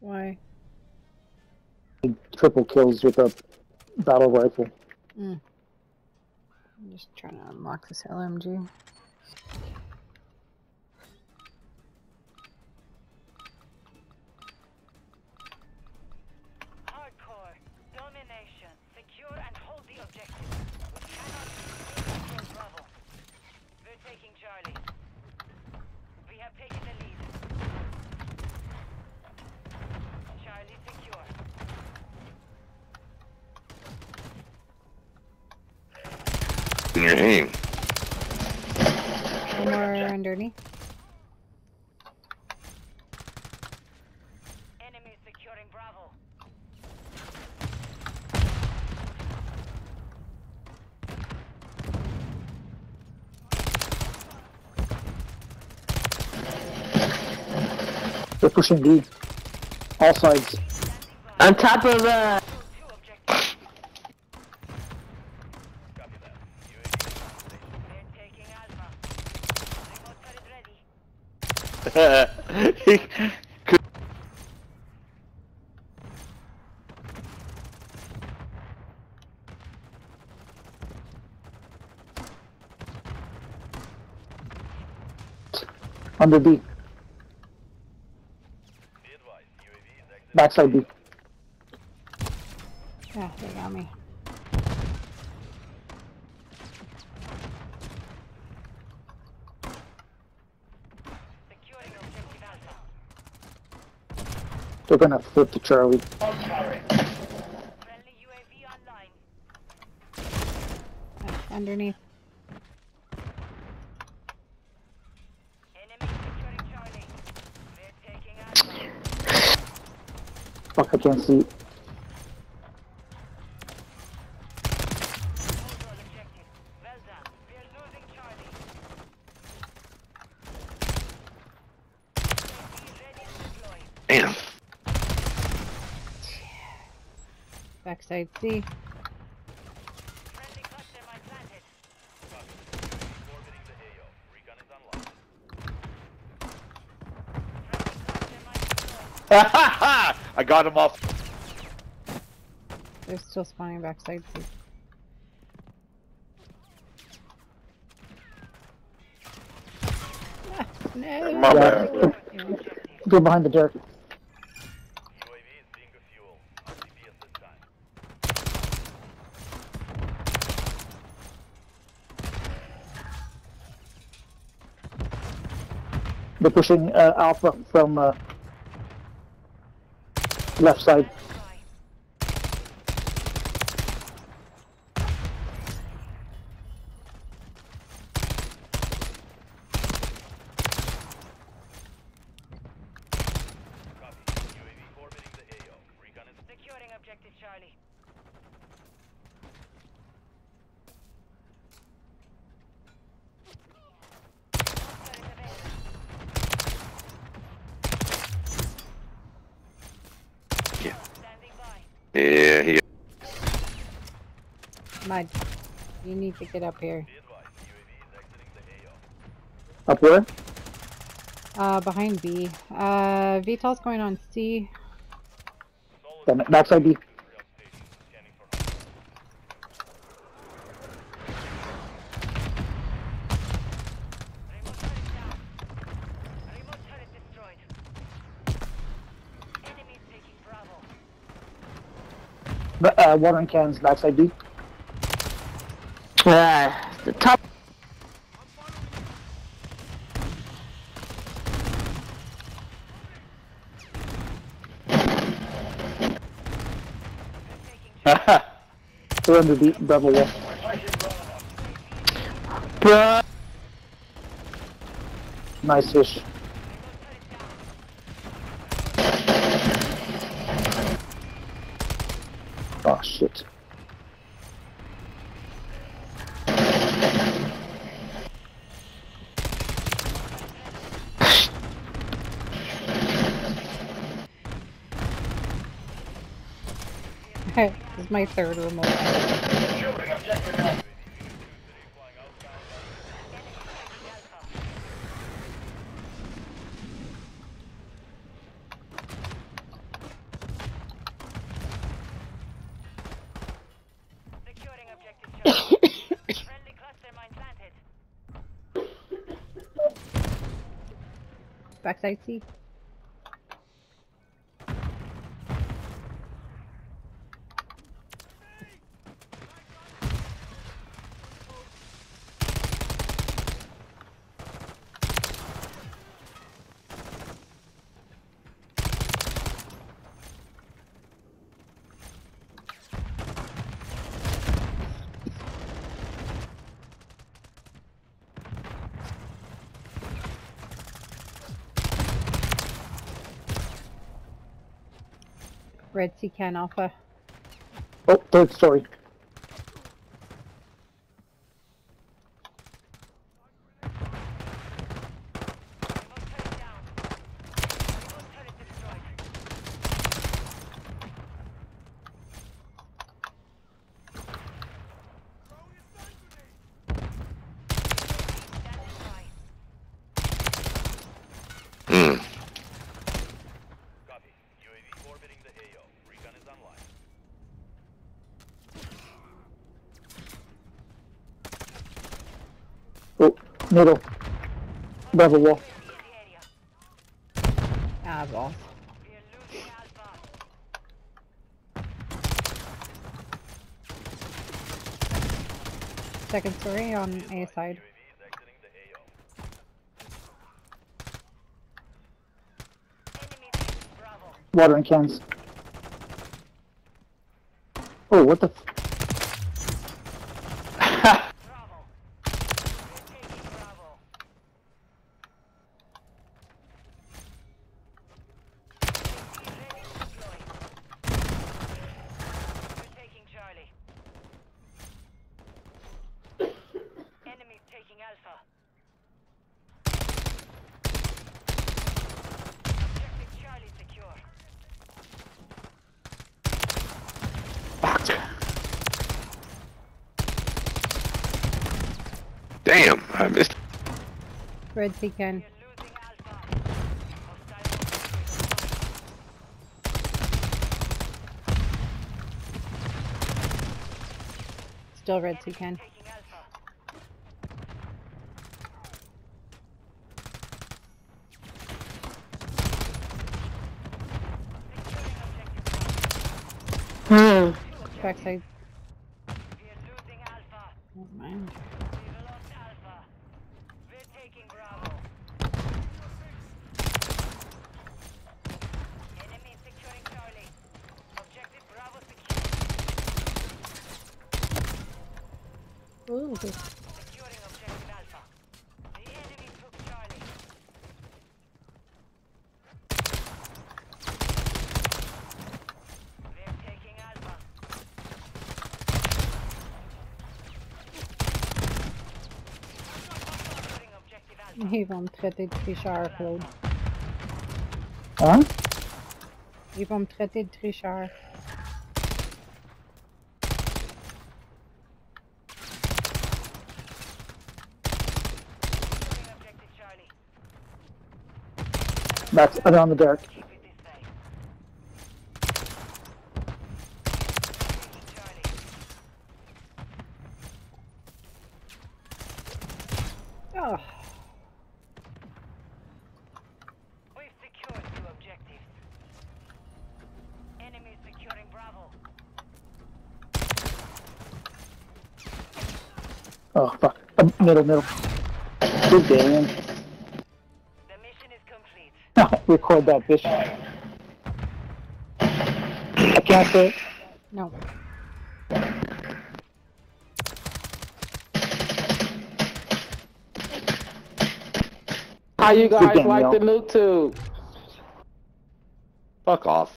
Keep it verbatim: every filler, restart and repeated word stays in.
Why? Triple kills with a battle rifle. Mm. I'm just trying to unlock this L M G. Hardcore domination. Secure and hold the objective. We cannot control Bravo. We're taking Charlie. We have taken the lead. Charlie secure. In your aim. One more underneath. Enemy securing Bravo. They're pushing B. All sides. On top of uh Two objectives. They're taking Alpha. Remote turret ready. He could- Under B. Backside B. Yeah, they got me. Securing objective Alpha. They're gonna flip to Charlie. Friendly U A V online. Uh, underneath. Enemy securing Charlie. We're taking Alpha. Fuck, I can't see. Hold all objectives. Well done. We're losing Charlie. U A V ready to deploy. Damn. Backside C. Friendly cluster mine planted. Friendly cluster mine deployed. I got him off. They're still spawning backside C. Ah, no. My bad. Yeah. Go behind the dirt. They're pushing uh, Alpha from uh, left side. Securing objective Charlie. Turret available. Yeah. Standing by. Yeah, he. Mud. You need to get up here. Up where? Uh, behind B. Uh, V TOL's going on C. Damn it, backside B. Remote turret down. Remote turret destroyed. Enemies taking Bravo. Ba- Uh, watering cans, backside B. uh the top They're under B. Bravo wall. bro. Nice fish. Oh shit. This is my third remote. Backside C. Red C can Alpha. Oh, third story. Hmm. Copy. U A V orbiting the A O. Recon is online. Oh, middle. Bravo wall. Ah, balls. We are losing Alpha. Second story on A side. U A V is exiting the A O. Enemy team Bravo. Watering cans. Oh, what the f- Bravo. We're taking Bravo. Be ready to deploy. We're taking Charlie. Enemies taking Alpha. Objective Charlie secure. Damn, I missed. Red C can. We are losing Alpha. Hostile operators Still red C can. taking Alpha. Securing objective Bravo. Hmm. Backside. We are losing Alpha. Never mind. We've lost Alpha. We're taking Bravo. Enemy securing Charlie. Objective Bravo secure. Ooh. Securing objective Alpha. The enemy took Charlie. We're taking Alpha. Securing objective Alpha. Ils vont me traiter de tricheur, Claude. Hein? Ils vont me traiter de tricheur. Securing objective Charlie. That's around the dark. Keep it this way. Taking Charlie. Oh. We've secured two objectives. Enemy securing Bravo. Oh, fuck. Uh, middle, middle. Good damn. The mission is complete. Record that, Vish. I can't say it. No. How you guys game, like yo. the new tube? Fuck off.